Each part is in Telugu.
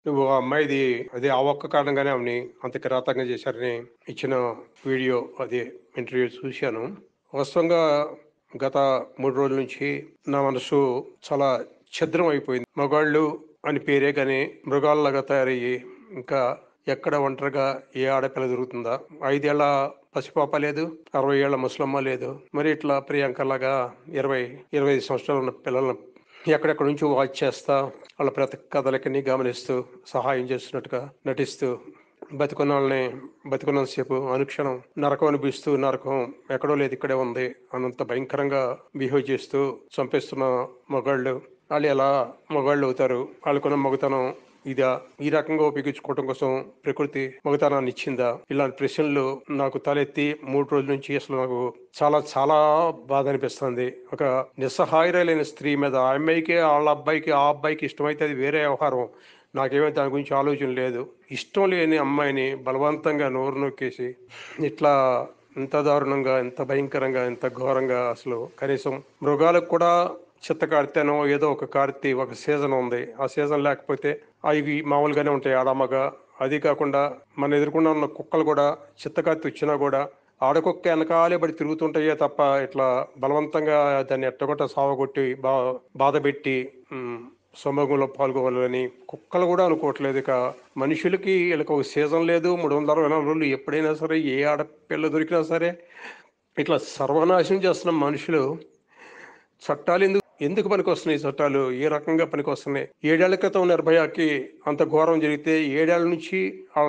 నువ్వు ఆ అమ్మాయిది అదే ఆ ఒక్క కారణంగానే ఆమెని అంత కిరాతకంగా చేశారని ఇచ్చిన వీడియో అదే ఇంటర్వ్యూ చూశాను. వాస్తవంగా గత 3 రోజుల నుంచి నా మనసు చాలా ఛిద్రం అయిపోయింది. మగాళ్ళు అని పేరే గాని మృగాల్లాగా తయారయ్యి ఇంకా ఎక్కడ ఒంటరిగా ఏ ఆడపిల్ల దొరుకుతుందా? 5 ఏళ్ల పసిపాప లేదు. 60 ఏళ్ల ముసలమ్మ లేదు. మరి ఇట్లా ప్రియాంకలాగా 20, 25 సంవత్సరాలు ఉన్న పిల్లల్ని ఎక్కడెక్కడి నుంచో వాచ్ చేస్తా వాళ్ళ ప్రతి కథలకన్నీ గమనిస్తూ సహాయం చేస్తున్నట్టుగా నటిస్తూ బతికున్నోళ్ళని బతికున్నంత సేపు అనుక్షణం నరకం అనిపిస్తూ నరకం ఎక్కడో లేదు ఇక్కడే ఉంది అన్నంత భయంకరంగా బిహేవ్ చేస్తూ చంపేస్తున్న మగాళ్ళు వాళ్ళు ఎలా మగాళ్ళు అవుతారు? వాళ్ళకున్న మగతనం ఇదా? ఈ రకంగా ఉపయోగించుకోవడం కోసం ప్రకృతి మగతనాన్ని ఇచ్చిందా? ఇలాంటి ప్రశ్నలు నాకు తలెత్తి 3 రోజుల నుంచి అసలు నాకు చాలా చాలా బాధ అనిపిస్తుంది. ఒక నిస్సహాయురాలైన స్త్రీ మీద ఆ అమ్మాయికి వాళ్ళ అబ్బాయికి ఆ అబ్బాయికి ఇష్టమైతే అది వేరే వ్యవహారం. నాకేమీ దాని గురించి ఆలోచన లేదు. ఇష్టం లేని అమ్మాయిని బలవంతంగా నోరు నొక్కేసి ఇట్లా ఇంత దారుణంగా, ఇంత భయంకరంగా, ఇంత ఘోరంగా అసలు కనీసం మృగాలకు కూడా చిత్త కార్తెనో ఏదో ఒక కార్తె ఒక సీజన్ ఉంది. ఆ సీజన్ లేకపోతే అవి మామూలుగానే ఉంటాయి ఆడ, మగ. అది కాకుండా మన ఎదురుగుండా ఉన్న కుక్కలు కూడా చిత్తకార్తె వచ్చినా కూడా ఆడకుక్క వెనకాలే పడి తిరుగుతుంటాయే తప్ప ఇట్లా బలవంతంగా దాన్ని ఎట్టగొట్ట సావగొట్టి బాధపెట్టి సమూహంలో పాల్గొవాలని కుక్కలు కూడా అనుకోవట్లేదు. ఇక మనుషులకి వీళ్ళకి ఒక సీజన్ లేదు. 364 రోజులు ఎప్పుడైనా సరే ఏ ఆడపిల్ల దొరికినా సరే ఇట్లా సర్వనాశనం చేస్తున్న మనుషులు చట్టాలు ఎందుకు పనికొస్తున్నాయి? చట్టాలు ఏ రకంగా పనికొస్తున్నాయి? 7 ఏళ్ల క్రితం నిర్భయకి అంత ఘోరం జరిగితే 7 ఏళ్ల నుంచి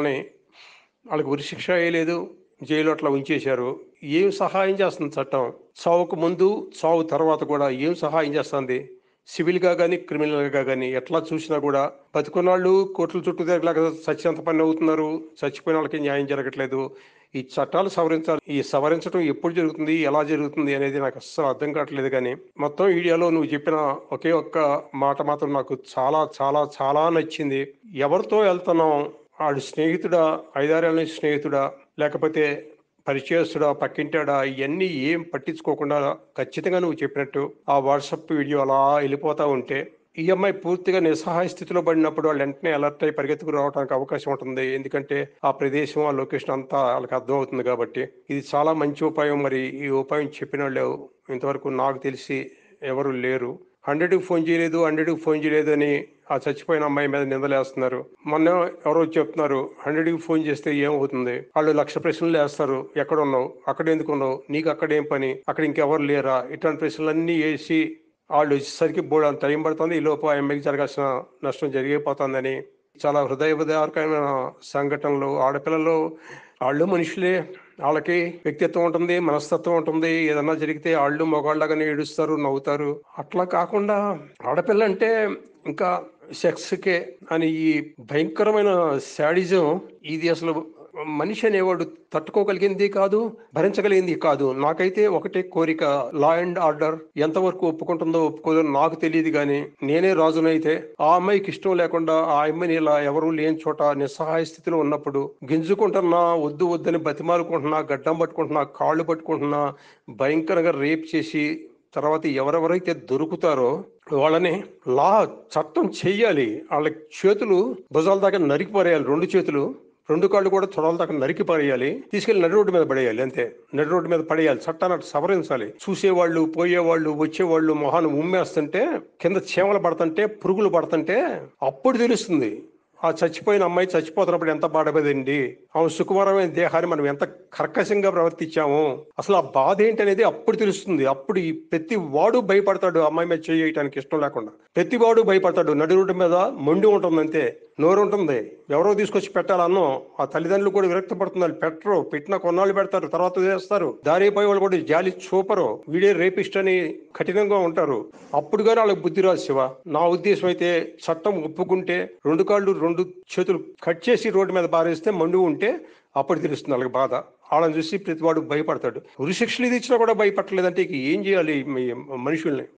వాళ్ళకి ఉరిశిక్ష వేయలేదు. జైలు అట్లా ఉంచేశారు. ఏం సహాయం చేస్తుంది చట్టం? చావుకు ముందు, చావు తర్వాత కూడా ఏం సహాయం చేస్తుంది? సివిల్‌గా గాని, క్రిమినల్‌గా గాని ఎట్లా చూసినా కూడా బతికున్నోళ్ళు కోర్టుల చుట్టూ తిరగలేక చచ్చేంత పని అవుతున్నారు. చచ్చిపోయిన వాళ్ళకి న్యాయం జరగట్లేదు. ఈ చట్టాలు సవరించాలి. ఈ సవరించడం ఎప్పుడు జరుగుతుంది? ఎలా జరుగుతుంది? అనేది నాకు అస్సలు అర్థం కావట్లేదు గానీ, మొత్తం వీడియోలో నువ్వు చెప్పిన ఒకే ఒక్క మాట మాత్రం నాకు చాలా చాలా చాలా నచ్చింది. ఎవరితో వెళ్తున్నాం? ఆడు స్నేహితుడా? 5, 6 ఏళ్ల నుంచి స్నేహితుడా? లేకపోతే పరిచయస్తుడా? పక్కింటాడా? ఇయన్నీ ఏం పట్టించుకోకుండా ఖచ్చితంగా నువ్వు చెప్పినట్టు ఆ వాట్సాప్ వీడియో అలా వెళ్ళిపోతా ఉంటే ఈ అమ్మాయి పూర్తిగా నిస్సహాయ స్థితిలో పడినప్పుడు వాళ్ళు వెంటనే అలర్ట్ అయ్యి పరిగెత్తుకు రావడానికి అవకాశం ఉంటుంది. ఎందుకంటే ఆ ప్రదేశం, ఆ లొకేషన్ అంతా వాళ్ళకి అర్థమవుతుంది కాబట్టి. ఇది చాలా మంచి ఉపాయం. మరి ఈ ఉపాయం చెప్పిన వాళ్ళు ఇంతవరకు నాకు తెలిసి ఎవరు లేరు. 100కి ఫోన్ చేయలేదు, 100కి ఫోన్ చేయలేదు అని ఆ చచ్చిపోయిన అమ్మాయి మీద నిందలేస్తున్నారు. మొన్న ఎవరో చెప్తున్నారు 100కి ఫోన్ చేస్తే ఏమవుతుంది? వాళ్ళు 1,00,000 ప్రశ్నలు వేస్తారు. ఎక్కడున్నావు? అక్కడెందుకున్నావు? నీకు అక్కడేం పని? అక్కడ ఇంకెవరు లేరా? ఇట్లాంటి ప్రశ్నలన్నీ వేసి వాళ్ళు వచ్చేసరికి బోలెడంత టైం పడుతుంది. ఈలోపు ఆ అమ్మాయికి జరగాల్సిన నష్టం జరిగిపోతుందని చాలా హృదయ విదారకమైన సంఘటనలు. ఆడపిల్లలు ఆళ్ళు మనుషులే. ఆళ్ళకి వ్యక్తిత్వం ఉంటుంది, మనస్తత్వం ఉంటుంది. ఏదన్నా జరిగితే ఆళ్ళు మగవాళ్ళలాగానే ఏడుస్తారు, నవ్వుతారు. అట్లా కాకుండా ఆడపిల్లంటే ఇంకా సెక్స్‌కే అని ఈ భయంకరమైన శాడిజం ఇది అసలు మనిషి అనేవాడు తట్టుకోగలిగింది కాదు, భరించగలిగింది కాదు. నాకైతే ఒకటే కోరిక, లా అండ్ ఆర్డర్ ఎంతవరకు ఒప్పుకుంటుందో ఒప్పుకోదో నాకు తెలియదు గానీ, నేనే రాజునైతే ఆ అమ్మాయికి ఇష్టం లేకుండా ఆ అమ్మాయిని ఇలా ఎవరూ లేని చోట నిస్సహాయ స్థితిలో ఉన్నప్పుడు గింజుకుంటున్నా, వద్దు వద్దని బతిమాలుకుంటున్నా, గడ్డం పట్టుకుంటున్నా, కాళ్ళు పట్టుకుంటున్నా, భయంకరంగా రేప్ చేసి తర్వాత ఎవరెవరైతే దొరుకుతారో వాళ్ళని లా చట్టం చెయ్యాలి. ఆళ్ళ చేతులు భుజాల దాకా నరికి పారేయాలి. 2 చేతులు. 2 కాళ్ళు కూడా తొడల దాకా నరికి పారేయాలి. తీసుకెళ్ళి నడి రోడ్డు మీద పడేయాలి అంతే. నడి రోడ్డు మీద పడేయాలి. చట్టాన్ని అటు సవరించాలి. చూసేవాళ్ళు, పోయేవాళ్ళు, వచ్చేవాళ్ళు మొహాన ఉమ్మేస్తుంటే, కింద చీమలు పడుతుంటే, పురుగులు పడుతుంటే అప్పుడు తెలుస్తుంది. ఆ చచ్చిపోయిన అమ్మాయి చచ్చిపోతున్నప్పుడు ఎంత బాధపడింది. ఆమె సుకుమారమైన దేహాన్ని మనం ఎంత కర్కశంగా ప్రవర్తించాము. అసలు ఆ బాధ ఏంటనేది అప్పుడు తెలుస్తుంది. అప్పుడు ఈ ప్రతి వాడు భయపడతాడు అమ్మాయి మీద చేయటానికి ఇష్టం లేకుండా. ప్రతి వాడు భయపడతాడు. నడి రోడ్డు మీద మొండి ఉంటుంది అంతే. నోరు ఉంటుంది. ఎవరో తీసుకొచ్చి పెట్టాలి అన్నం. ఆ తల్లిదండ్రులు కూడా విరక్తి పడుతున్నారు. పెట్టరు. పెట్టిన కొన్నాళ్ళు పెడతారు. తర్వాత వదిలేస్తారు. దారి పోయే వాళ్ళు కూడా జాలి చూపరు. వీడే రేపిస్ట్ అని కఠినంగా ఉంటారు. అప్పుడు కానీ వాళ్ళకి బుద్ధి రాదు శివ. నా ఉద్దేశం అయితే చట్టం ఒప్పుకుంటే 2 కాళ్ళు 2 చేతులు కట్ చేసి రోడ్డు మీద పారేస్తే మండు ఉంటే అప్పుడు తెలుస్తుంది వాళ్ళకి బాధ. వాళ్ళని చూసి ప్రతివాడు భయపడతాడు. ఉరి శిక్షలు ఇది ఇచ్చినా కూడా భయపడలేదంటే ఇక ఏం చేయాలి మనుషుల్ని?